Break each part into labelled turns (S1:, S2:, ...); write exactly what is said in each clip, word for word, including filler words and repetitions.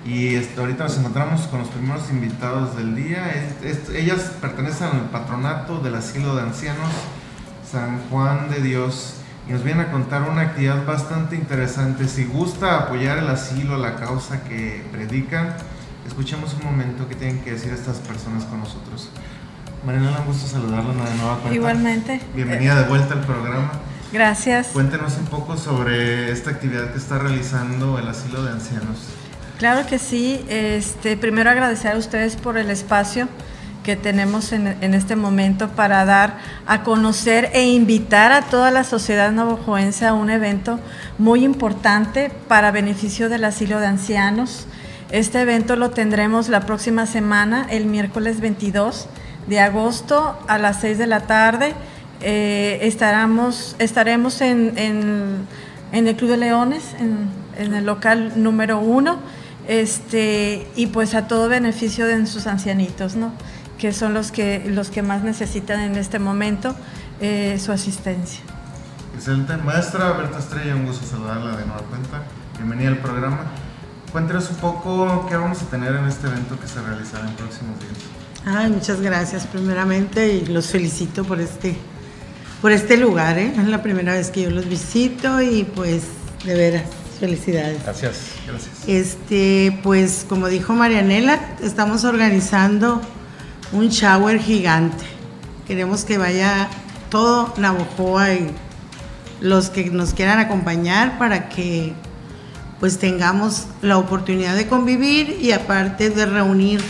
S1: Y este, ahorita nos encontramos con los primeros invitados del día. Es, es, ellas pertenecen al patronato del Asilo de Ancianos San Juan de Dios y nos vienen a contar una actividad bastante interesante. Si gusta apoyar el asilo, la causa que predican, escuchemos un momento qué tienen que decir estas personas con nosotros. Marianela, un gusto saludarla de nueva cuenta.
S2: Igualmente.
S1: Bienvenida de vuelta al programa.
S2: Gracias.
S1: Cuéntenos un poco sobre esta actividad que está realizando el Asilo de Ancianos.
S2: Claro que sí. Este, primero agradecer a ustedes por el espacio que tenemos en, en este momento para dar a conocer e invitar a toda la sociedad navajoense a un evento muy importante para beneficio del Asilo de Ancianos. Este evento lo tendremos la próxima semana, el miércoles veintidós de agosto a las seis de la tarde. Eh, estaremos, estaremos en, en, en el Club de Leones, en, en el local número uno, este, y pues a todo beneficio de sus ancianitos, ¿no?, que son los que, los que más necesitan en este momento eh, su asistencia.
S1: Excelente. Maestra Berta Estrella, un gusto saludarla de nueva cuenta. Bienvenida al programa. Cuéntenos un poco qué vamos a tener en este evento que se realizará en próximos días.
S3: Ay, muchas gracias primeramente y los felicito por este, por este lugar, ¿eh? Es la primera vez que yo los visito y pues de veras, felicidades.
S1: Gracias. Gracias.
S3: Este, pues como dijo Marianela, estamos organizando un shower gigante. Queremos que vaya todo Navojoa y los que nos quieran acompañar para que pues tengamos la oportunidad de convivir y aparte de reunir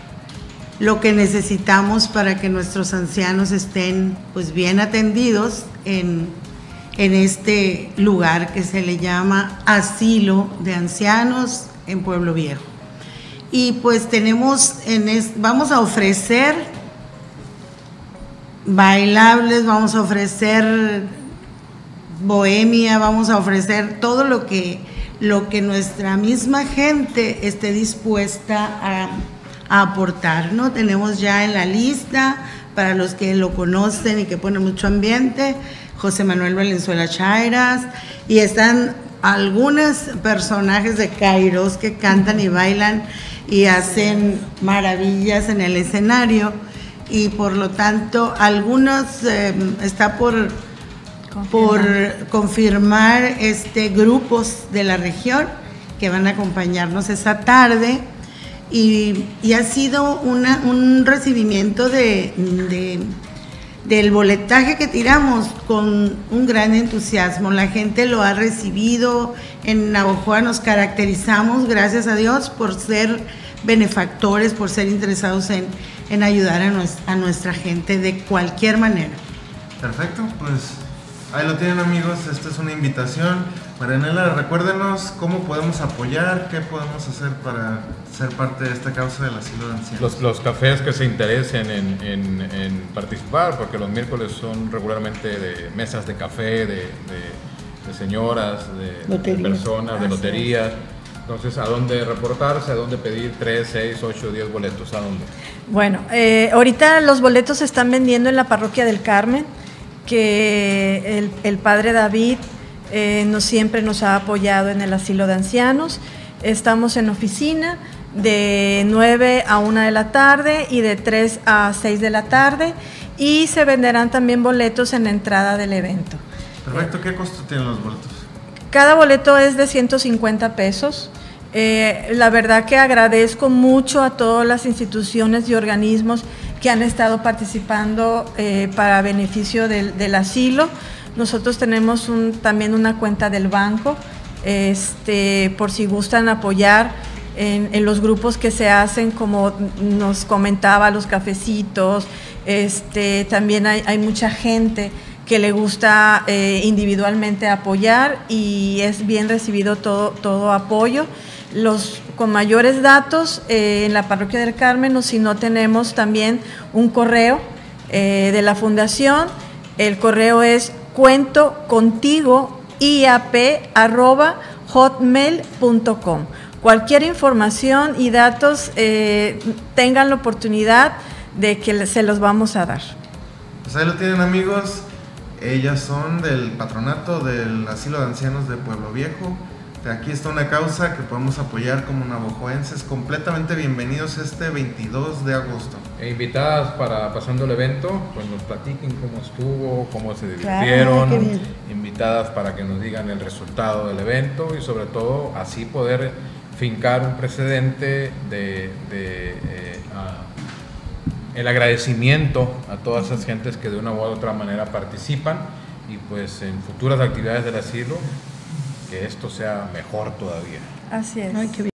S3: lo que necesitamos para que nuestros ancianos estén pues bien atendidos en, en este lugar que se le llama Asilo de Ancianos en Pueblo Viejo. Y pues tenemos, en es, vamos a ofrecer bailables, vamos a ofrecer bohemia, vamos a ofrecer todo lo que, lo que nuestra misma gente esté dispuesta a, a aportar, ¿no? Tenemos ya en la lista, para los que lo conocen y que pone mucho ambiente, José Manuel Valenzuela Chairas, y están algunos personajes de Kairos que cantan y bailan y hacen maravillas en el escenario, y por lo tanto algunos eh, está por confirmar. por confirmar este grupos de la región que van a acompañarnos esa tarde, y, y ha sido una, un recibimiento de, de del boletaje que tiramos con un gran entusiasmo. La gente lo ha recibido. En Navojoa nos caracterizamos, gracias a Dios, por ser benefactores, por ser interesados en, en ayudar a, nues, a nuestra gente de cualquier manera.
S1: Perfecto, pues ahí lo tienen, amigos. Esta es una invitación. Marianela, recuérdenos cómo podemos apoyar, qué podemos hacer para ser parte de esta causa del Asilo de Ancianos.
S4: Los, los cafés que se interesen en, en, en participar, porque los miércoles son regularmente de mesas de café, de, de, de señoras, de, de personas, de loterías. Entonces, ¿a dónde reportarse? ¿A dónde pedir tres, seis, ocho, diez boletos? ¿A dónde?
S2: Bueno, eh, ahorita los boletos se están vendiendo en la Parroquia del Carmen, que el, el Padre David eh, no siempre nos ha apoyado en el Asilo de Ancianos. Estamos en oficina de nueve a una de la tarde y de tres a seis de la tarde, y se venderán también boletos en la entrada del evento.
S1: Perfecto. ¿Qué costo tienen los boletos?
S2: Cada boleto es de ciento cincuenta pesos. Eh, la verdad que agradezco mucho a todas las instituciones y organismos que han estado participando eh, para beneficio del, del asilo. Nosotros tenemos un, también una cuenta del banco, este, por si gustan apoyar en, en los grupos que se hacen, como nos comentaba, los cafecitos. Este, también hay, hay mucha gente que le gusta eh, individualmente apoyar, y es bien recibido todo, todo apoyo. Los con mayores datos eh, en la Parroquia del Carmen, o si no, tenemos también un correo eh, de la fundación. El correo es cuentocontigo i a p arroba hotmail punto com. Cualquier información y datos eh, tengan la oportunidad de que se los vamos a dar.
S1: Pues ahí lo tienen, amigos. Ellas son del patronato del Asilo de Ancianos de Pueblo Viejo. Aquí está una causa que podemos apoyar como navajoenses. Completamente bienvenidos este veintidós de agosto.
S4: E invitadas para pasando el evento, pues nos platiquen cómo estuvo, cómo se divirtieron. Claro, invitadas para que nos digan el resultado del evento y sobre todo así poder fincar un precedente de, de eh, a, el agradecimiento a todas esas gentes que de una u otra manera participan y pues en futuras actividades del asilo que esto sea mejor todavía.
S2: Así es.
S3: Ay, qué bien.